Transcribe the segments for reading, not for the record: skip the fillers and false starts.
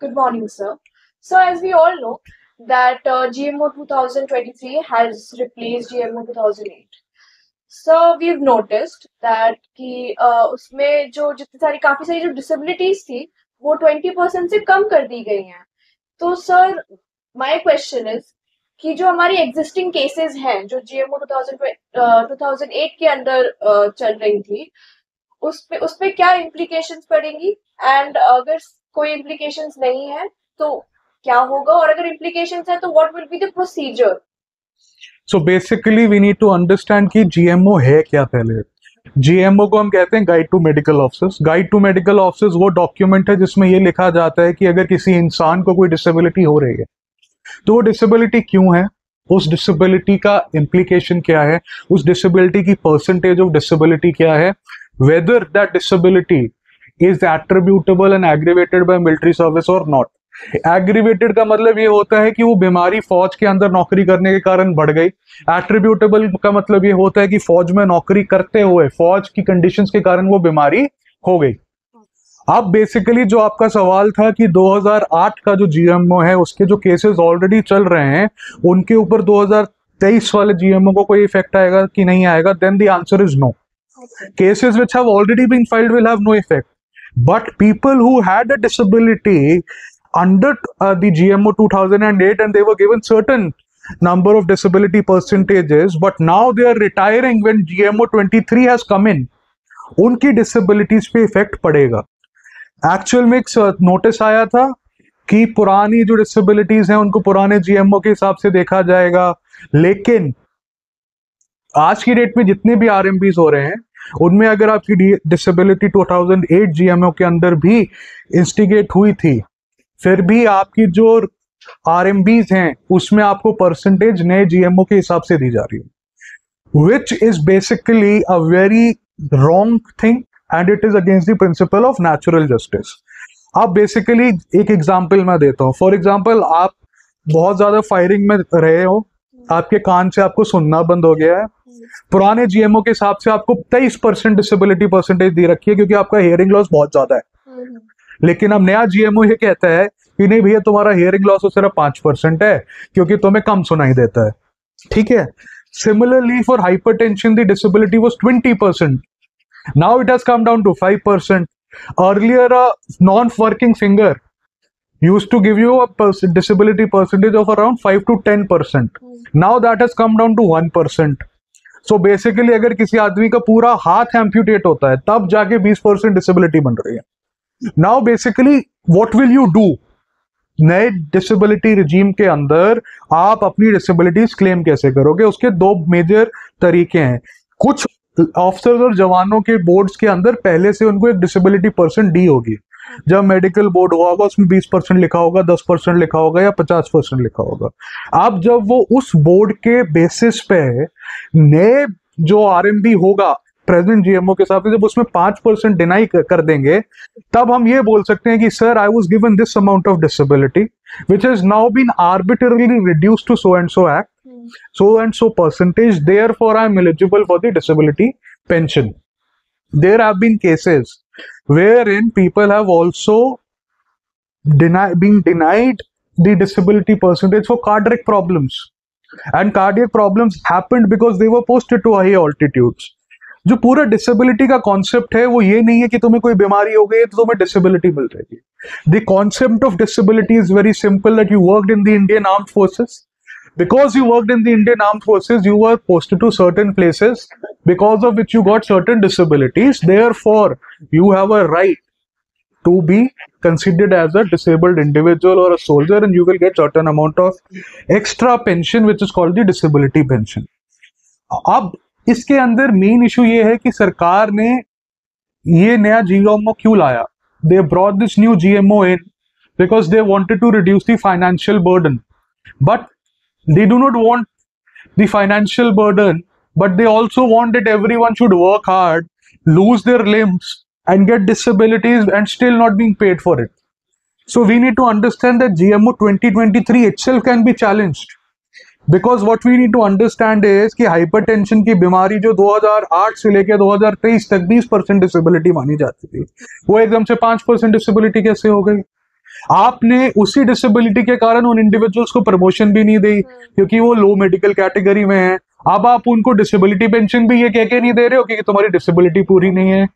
Good morning, sir. So, as we all know, that GMO 2023 has replaced GMO 2008. So, we've noticed that कि उसमें जो जितनी सारी काफी सारी जो disabilities थी वो 20% से कम कर दी गई हैं. तो सर, my question is कि जो हमारी existing cases हैं जो GMO 2008 के अंदर चल रही थी उस पे क्या implications पड़ेंगी and अगर कोई implications नहीं है तो क्या होगा और अगर implications है तो what will be the procedure? So basically we need to understand कि जीएमओ है क्या. पहले जीएमओ को हम कहते हैं guide to medical officers. Guide to medical officers वो डॉक्यूमेंट है जिसमें ये लिखा जाता है कि अगर किसी इंसान को कोई डिसेबिलिटी हो रही है तो वो डिसेबिलिटी क्यों है, उस डिसेबिलिटी का इम्प्लीकेशन क्या है, उस डिसेबिलिटी की परसेंटेज ऑफ डिसेबिलिटी क्या है, whether that disability is attributable and aggravated by military service और नॉट. एग्रीवेटेड का मतलब ये होता है कि वो बीमारी फौज के अंदर नौकरी करने के कारण बढ़ गई. एट्रीब्यूटेबल का मतलब ये होता है कि फौज में नौकरी करते हुए फौज की कंडीशंस के कारण वो बीमारी हो गई. अब बेसिकली जो आपका सवाल था कि 2008 का जो जीएमओ है उसके जो केसेस ऑलरेडी चल रहे हैं उनके ऊपर 2023 वाले जीएमओ को कोई इफेक्ट आएगा कि नहीं आएगा, then the answer is no. Cases which have already been filed will have no effect. But people who had a disability under the GMO 2008 and they were given certain number of disability percentages, but now they are retiring when GMO 23 has come in. उनकी disabilities पे effect पड़ेगा. Actual में एक notice आया था कि पुरानी जो disabilities हैं उनको पुराने GMO के हिसाब से देखा जाएगा, लेकिन आज की डेट में जितने भी RMBs हो रहे हैं उनमें अगर आपकी डिसेबिलिटी 2008 जीएमओ के अंदर भी इंस्टिगेट हुई थी फिर भी आपकी जो RMBs हैं उसमें आपको परसेंटेज नए जीएमओ के हिसाब से दी जा रही है, which is basically a very wrong thing and it is against the principle of natural justice. अब बेसिकली एक एग्जाम्पल मैं देता हूँ. फॉर एग्जाम्पल आप बहुत ज्यादा फायरिंग में रहे हो, आपके कान से आपको सुनना बंद हो गया है. पुराने जीएमओ के हिसाब से आपको 23% डिसेबिलिटी परसेंटेज दी रखी है क्योंकि आपका हियरिंग लॉस बहुत ज्यादा है. लेकिन अब नया जीएमओ ये कहता है कि नहीं भैया तुम्हारा हियरिंग लॉस सिर्फ 5% है क्योंकि तुम्हें कम सुनाई देता है. ठीक है. Similarly for hypertension the disability was 20%. Now it has come down to 5%. Earlier a non working finger used to give you a disability percentage of around 5 to 10%. Now that has come down to 1%. So basically अगर किसी आदमी का पूरा हाथ amputate होता है तब जाके 20% डिसेबिलिटी बन रही है. Now basically what will you do? नए डिसेबिलिटी रिजीम के अंदर आप अपनी डिसेबिलिटीज क्लेम कैसे करोगे? उसके दो मेजर तरीके हैं. कुछ ऑफिसर्स और जवानों के बोर्ड्स के अंदर पहले से उनको एक डिसेबिलिटी परसेंट दी होगी. जब मेडिकल बोर्ड हुआ होगा उसमें 20% लिखा होगा, 10% लिखा होगा या 50% लिखा होगा. अब जब वो उस बोर्ड के बेसिस पे नए जो आरएमबी होगा प्रेजेंट जीएमओ के साथ, जब उसमें 5% डिनाई कर देंगे तब हम ये बोल सकते हैं कि sir I was given this amount of disability which has now been arbitrarily reduced to so and so act, so and so percentage, therefore I am eligible for the disability pension. There have been cases wherein people have also been denied the disability percentage for cardiac problems, and cardiac problems happened because they were posted to high altitudes. जो पूरा disability का concept है वो ये नहीं है कि तुम्हें कोई बीमारी हो गई तो तुम्हें डिसेबिलिटी मिल जाएगी. The concept of disability is very simple, that you worked in the Indian armed forces. Because you worked in the Indian Armed Forces, you were posted to certain places because of which you got certain disabilities. Therefore, you have a right to be considered as a disabled individual or a soldier, and you will get certain amount of extra pension, which is called the disability pension. अब इसके अंदर main issue ये है कि सरकार ने ये नया जीएमओ क्यों लाया? They brought this new GMO in because they wanted to reduce the financial burden, but they do not want the financial burden, but they also want that everyone should work hard, lose their limbs and get disabilities and still not being paid for it. So we need to understand that GMO 2023 itself can be challenged, because what we need to understand is कि hypertension की बीमारी जो 2008 से लेकर 2023 तक 20% disability मानी जाती थी वो एकदम से 5% डिसेबिलिटी कैसे हो गई? आपने उसी डिसेबिलिटी के कारण उन इंडिविजुअल्स को प्रमोशन भी नहीं दी क्योंकि वो लो मेडिकल कैटेगरी में है। अब आप उनको डिसेबिलिटी पेंशन भी ये कह के नहीं दे रहे हो कि तुम्हारी डिसेबिलिटी पूरी नहीं है।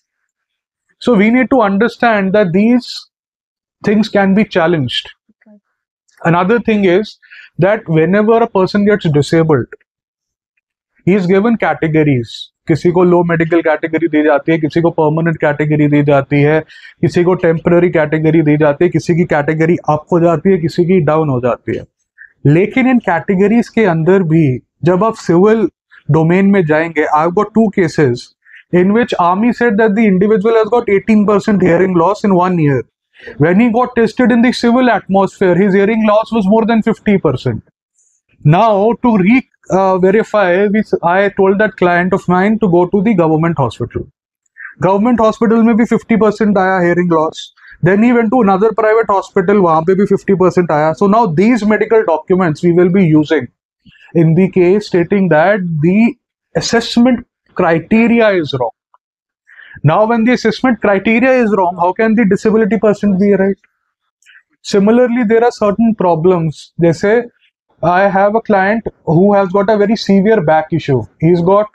So we need to understand that these things can be challenged. Another thing is that whenever a person gets disabled, he is given categories. किसी को लो मेडिकल कैटेगरी दी जाती है, किसी को परमानेंट कैटेगरी दी जाती है, किसी को टेम्पररी कैटेगरी दी जाती है, किसी की कैटेगरी अप हो जाती है, किसी की डाउन हो जाती है। लेकिन इन कैटेगरीज के अंदर भी जब आप सिविल डोमेन में जाएंगे, I got 2 cases in which army said that the individual has got 18% hearing loss in 1 year. When he got tested in the civil atmosphere, his hearing loss was more than 50%. Now, to verify, I told that client of mine to go to the government hospital. Government hospital में भी 50% आया hearing loss. Then he went to another private hospital, वहाँ पे भी 50% आया. So now these medical documents we will be using in the case stating that the assessment criteria is wrong. Now, when the assessment criteria is wrong, how can the disability percent be right? Similarly, there are certain problems. Jaise, I have a client who has got a very severe back issue. He's got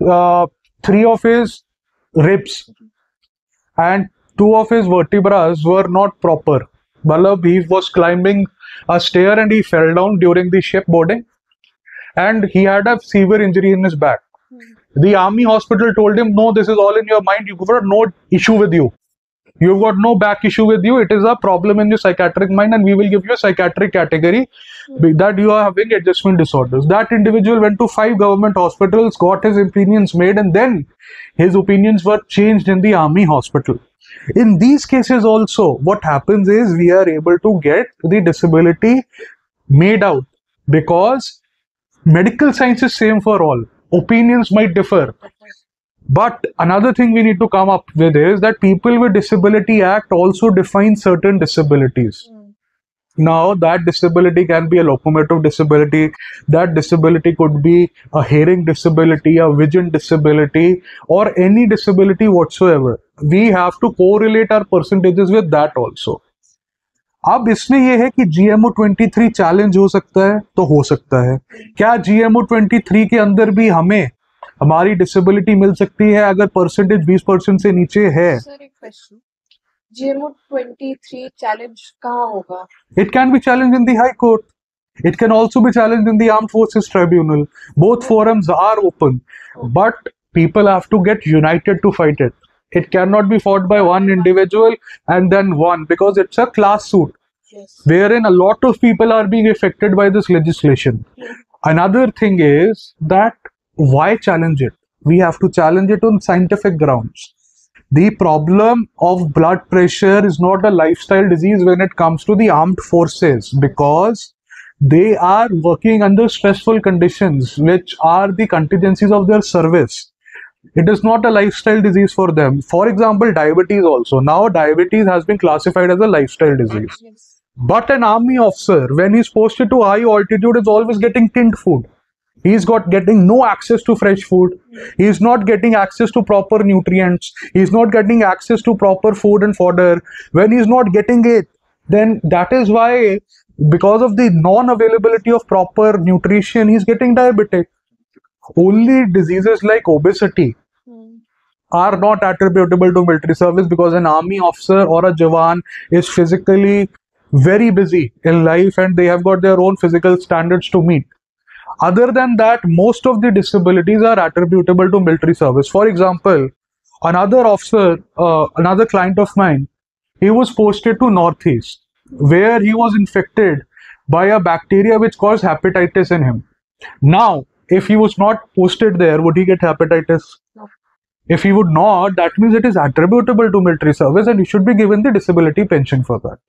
3 of his ribs and 2 of his vertebrae were not proper. Balab, he was climbing a stair and he fell down during the ship boarding, and he had a severe injury in his back. The army hospital told him, no, this is all in your mind. You've got no issue with you. You've got no back issue with you. It is a problem in your psychiatric mind, and we will give you a psychiatric category that you are having adjustment disorders. That individual went to 5 government hospitals, got his opinions made, and then his opinions were changed in the army hospital. In these cases also, what happens is we are able to get the disability made out, because medical science is same for all. Opinions might differ. But another thing we need to come up with is that People with Disability Act also defines certain disabilities. Now, that disability can be a locomotive disability, that disability could be a hearing disability, a vision disability, or any disability whatsoever. We have to correlate our percentages with that also. अब इसमें यह है कि GMO 23 challenge हो सकता है, तो हो सकता है। क्या GMO 23 के अंदर भी हमें हमारी डिसेबिलिटी मिल सकती है अगर परसेंटेज 20% से नीचे है? सर एक क्वेश्चन, GMO 23 चैलेंज कहाँ होगा? It can be challenged in the High Court. It can also be challenged in the Armed Forces Tribunal. Both forums are open, but people have to get united to fight it. It cannot be fought by one individual and then one, because it's a class suit. Yes. Wherein a lot of people are being affected by this legislation. Another thing is that why challenge it? We have to challenge it on scientific grounds. The problem of blood pressure is not a lifestyle disease when it comes to the armed forces, because they are working under stressful conditions, which are the contingencies of their service. It is not a lifestyle disease for them. For example, diabetes also. Now, diabetes has been classified as a lifestyle disease. Yes. But an army officer, when he's posted to high altitude, is always getting tinned food. He's getting no access to fresh food. He's not getting access to proper nutrients. He's not getting access to proper food and fodder. When he's not getting it, then that is why, because of the non-availability of proper nutrition, he's getting diabetic. Only diseases like obesity are not attributable to military service, because an army officer or a Jawan is physically very busy in life and they have got their own physical standards to meet. Other than that, most of the disabilities are attributable to military service. For example, another officer, another client of mine, he was posted to Northeast, where he was infected by a bacteria which caused hepatitis in him. Now, if he was not posted there, would he get hepatitis? No. If he would not, that means it is attributable to military service and he should be given the disability pension for that.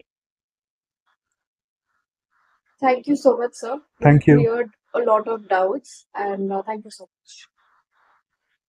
Thank you so much, sir. Thank you. Cleared a lot of doubts, and thank you so much.